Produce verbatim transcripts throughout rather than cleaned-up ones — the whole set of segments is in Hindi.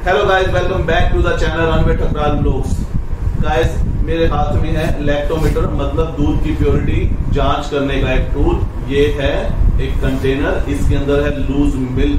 Hello guys, welcome back to the channel Ranveer Thakral vlogs. Guys, मेरे हाथ में है लैक्टोमीटर, मतलब दूध की प्योरिटी जांच करने का एक टूल। ये है एक कंटेनर, इसके अंदर है लूज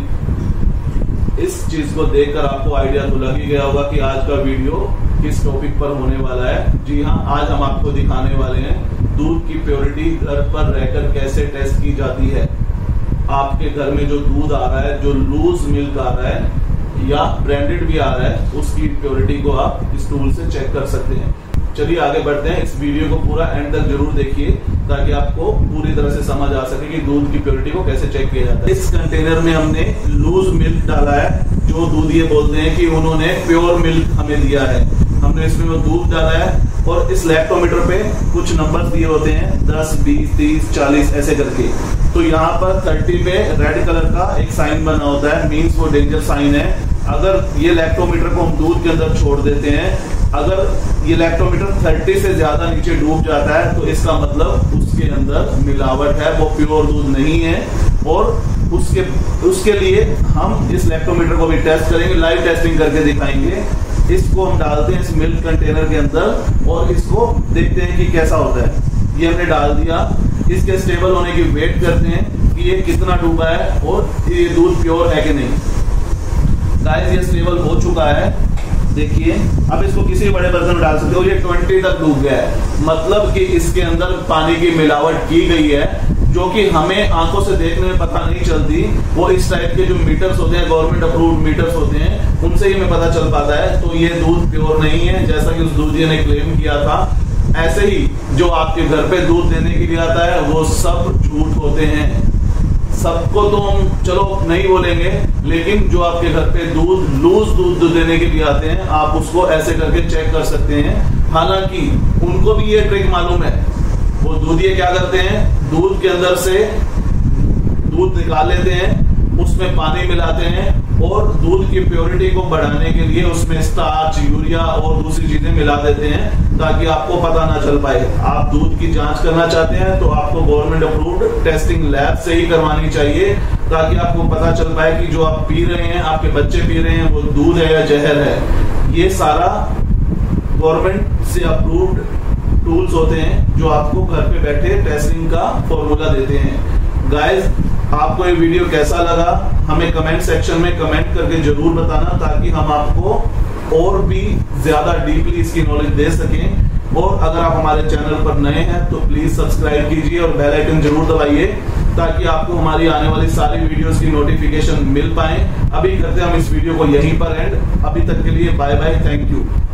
मिल्क। इस चीज को देखकर आपको आइडिया तो लग ही गया होगा कि आज का वीडियो किस टॉपिक पर होने वाला है। जी हाँ, आज हम आपको दिखाने वाले हैं दूध की प्योरिटी घर पर रहकर कैसे टेस्ट की जाती है। आपके घर में जो दूध आ रहा है, जो लूज मिल्क आ रहा है या ब्रांडेड भी आ रहा है, उसकी प्योरिटी को आप इस टूल से चेक कर सकते हैं। चलिए आगे बढ़ते हैं। इस वीडियो को पूरा एंड तक जरूर देखिए ताकि आपको पूरी तरह से समझ आ सके कि दूध की प्योरिटी को कैसे चेक किया जाता है। इस कंटेनर में हमने लूज मिल्क डाला है, जो दूध ये बोलते हैं कि उन्होंने प्योर मिल्क हमें दिया है। हमने इसमें वो दूध डाला है और इस लैक्टोमीटर पे कुछ नंबर दिए होते हैं, दस, बीस, तीस, चालीस ऐसे करके। तो यहाँ पर तीस पे रेड कलर का एक साइन बना होता है, मीन्स वो डेंजर साइन है। अगर ये लैक्टोमीटर को हम दूध के अंदर छोड़ देते हैं, अगर ये लैक्टोमीटर तीस से ज्यादा नीचे डूब जाता है तो इसका मतलब उसके अंदर मिलावट है, वो प्योर दूध नहीं है। और उसके उसके लिए हम इस लैक्टोमीटर को भी टेस्ट करेंगे, लाइव टेस्टिंग करके दिखाएंगे। इसको हम डालते हैं इस मिल्क कंटेनर के अंदर और इसको देखते हैं कि कैसा होता है। ये हमने डाल दिया, इसके स्टेबल होने की वेट करते हैं कि ये कितना डूबा है और ये दूध प्योर है कि नहीं। गाइस, ये स्टेबल हो चुका है, देखिए। अब इसको किसी बड़े बर्तन में डाल सकते हो। ये बीस तक डूब गया है, मतलब कि इसके अंदर पानी की मिलावट की गई है, जो कि हमें आंखों से देखने में पता नहीं चलती। वो इस टाइप के जो मीटर्स होते हैं, गवर्नमेंट अप्रूव्ड मीटर्स होते हैं, उनसे ही हमें पता चल पाता है। तो ये दूध प्योर नहीं है, जैसा कि उस दूधिये ने क्लेम किया था। ऐसे ही जो आपके घर पे दूध देने के लिए आता है, वो सब झूठ होते हैं। सबको तो हम चलो नहीं बोलेंगे, लेकिन जो आपके घर पे दूध लूज दूध देने के लिए आते हैं, आप उसको ऐसे करके चेक कर सकते हैं। हालांकि उनको भी ये ट्रिक मालूम है। वो दूधिये क्या करते हैं, दूध के अंदर से दूध निकाल लेते हैं, उसमें पानी मिलाते हैं और दूध की प्योरिटी को बढ़ाने के लिए उसमें स्टार्च, यूरिया और दूसरी चीजें मिला देते हैं ताकि आपको पता ना चल पाए। आप दूध की जांच करना चाहते हैं तो आपको गवर्नमेंट अप्रूव्ड टेस्टिंग लैब से ही करवानी चाहिए, ताकि आपको पता चल पाए कि जो आप पी रहे हैं, आपके बच्चे पी रहे हैं, वो दूध है या जहर है। ये सारा गवर्नमेंट से अप्रूव्ड टूल्स होते हैं जो आपको घर पे बैठे टेस्टिंग का फॉर्मूला देते हैं। गाइस, आपको ये वीडियो कैसा लगा हमें कमेंट सेक्शन में कमेंट करके जरूर बताना, ताकि हम आपको और भी ज्यादा डीपली इसकी नॉलेज दे सकें। और अगर आप हमारे चैनल पर नए हैं तो प्लीज सब्सक्राइब कीजिए और बेल आइकन जरूर दबाइए, ताकि आपको हमारी आने वाली सारी वीडियोस की नोटिफिकेशन मिल पाए। अभी करते हैं हम इस वीडियो को यहीं पर एंड। अभी तक के लिए बाय बाय, थैंक यू।